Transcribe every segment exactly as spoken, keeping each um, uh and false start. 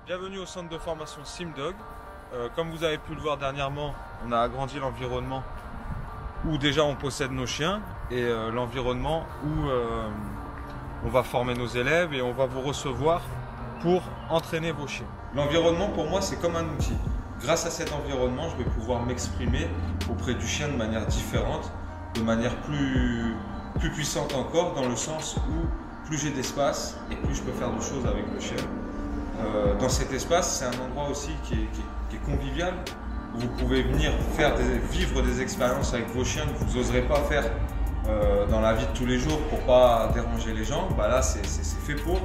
Bienvenue au centre de formation SimDog. Euh, comme vous avez pu le voir dernièrement, on a agrandi l'environnement où déjà on possède nos chiens et euh, l'environnement où euh, on va former nos élèves et on va vous recevoir pour entraîner vos chiens. L'environnement pour moi c'est comme un outil. Grâce à cet environnement, je vais pouvoir m'exprimer auprès du chien de manière différente, de manière plus, plus puissante encore, dans le sens où plus j'ai d'espace et plus je peux faire de choses avec le chien. Euh, dans cet espace, c'est un endroit aussi qui est, qui est, qui est convivial, où vous pouvez venir faire des, vivre des expériences avec vos chiens que vous n'oserez pas faire euh, dans la vie de tous les jours pour pas déranger les gens. Bah là, c'est fait pour.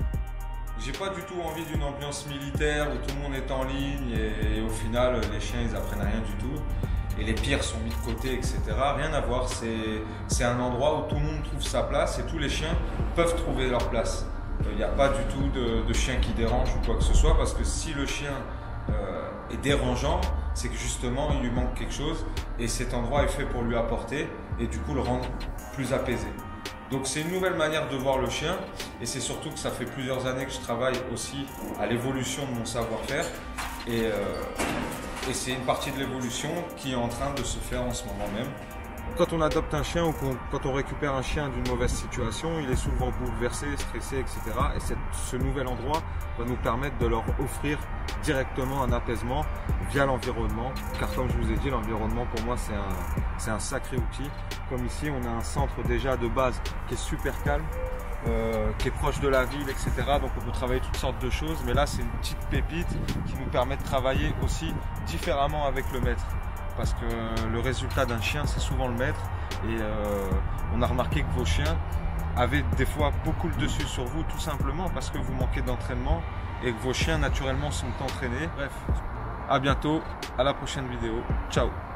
J'ai pas du tout envie d'une ambiance militaire où tout le monde est en ligne et, et au final les chiens ils apprennent rien du tout et les pires sont mis de côté, et cetera. Rien à voir, c'est un endroit où tout le monde trouve sa place et tous les chiens peuvent trouver leur place. Il n'y a pas du tout de, de chien qui dérange ou quoi que ce soit, parce que si le chien euh, est dérangeant, c'est que justement il lui manque quelque chose et cet endroit est fait pour lui apporter et du coup le rendre plus apaisé. Donc c'est une nouvelle manière de voir le chien et c'est surtout que ça fait plusieurs années que je travaille aussi à l'évolution de mon savoir-faire et, euh, et c'est une partie de l'évolution qui est en train de se faire en ce moment même. Quand on adopte un chien ou qu'on, quand on récupère un chien d'une mauvaise situation, il est souvent bouleversé, stressé, et cetera. Et cette, ce nouvel endroit va nous permettre de leur offrir directement un apaisement via l'environnement. Car comme je vous ai dit, l'environnement pour moi c'est un, c'est un sacré outil. Comme ici, on a un centre déjà de base qui est super calme, euh, qui est proche de la ville, et cetera. Donc on peut travailler toutes sortes de choses. Mais là, c'est une petite pépite qui nous permet de travailler aussi différemment avec le maître. Parce que le résultat d'un chien, c'est souvent le maître. Et euh, on a remarqué que vos chiens avaient des fois beaucoup le dessus sur vous, tout simplement parce que vous manquez d'entraînement et que vos chiens naturellement sont entraînés. Bref, à bientôt, à la prochaine vidéo. Ciao!